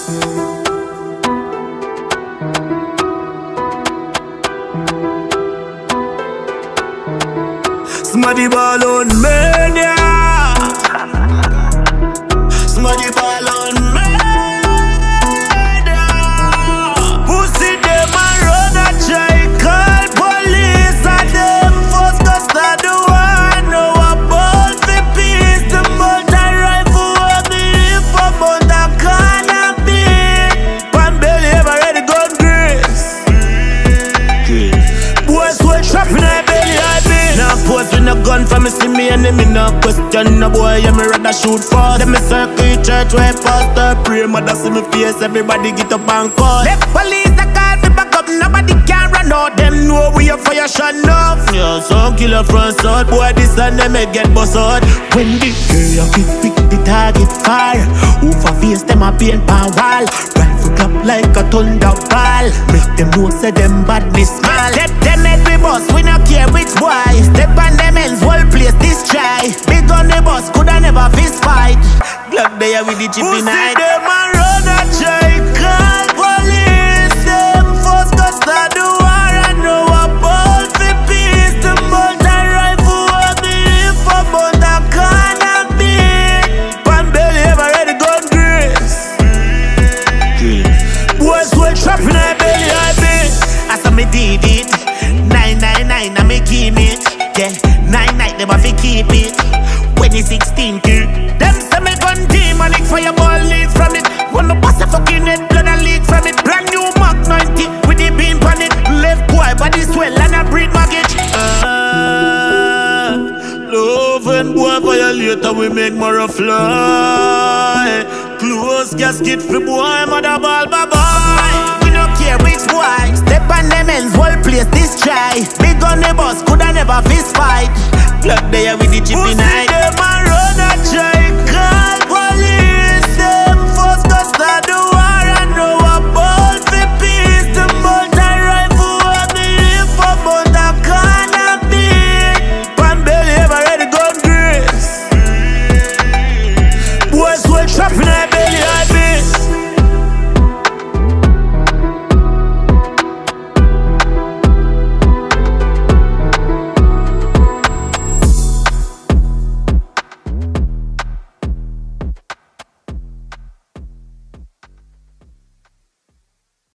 Smarty ball on mania. Smarty ball on mania. Pussy them a run a try call police and them first cause I do I know about the peace. The mountain rifle of the if about the cannabis. Pan belly ever ready gun grace. Boys sweat trap in their belly I be. Now pose with a gun for me see me enemy no question. No boy yeah me rather shoot fast. Them me circle church where pastor pray. Mother see me face everybody get up and call. Left police a call me back up. Nobody can run out. Them know we a fire shot enough. Yeah, some killer front side. Boy this and them may get bust out. When the girl kick pick the target fire. Who for face them a paint pan wall. Rifle clap like a thunder ball. Make them know say them badness small. Let them head we bust. We not care which boy. Step on them ends, whole place this try. Big on the bus, coulda never fist fight. Glock there with the chippy night. Pussy them a run a try, call police. Them first cause I do war and know about the peace. The mountain rifle of the if about the cannabis. Pan belly ever ready gun grace. Boys will trap in their belly I be. I saw me did it. 999 I me give it. Yeah, 9 them have to keep it. 2016 them say me gun demonic. Fireball lead from it. Wanna bust a fucking head, blood a leak from it. Brand new Mark 90 with the beam on it. Left boy body swell and a breed mortgage. Love and boy violator we make more a fly. Close casket for boy mother ball bye bye. We don't care which boy. Step on them ends, whole place this try. Big on the bus, coulda never fist fight. Glock there with the chippy night. Pussy them a run a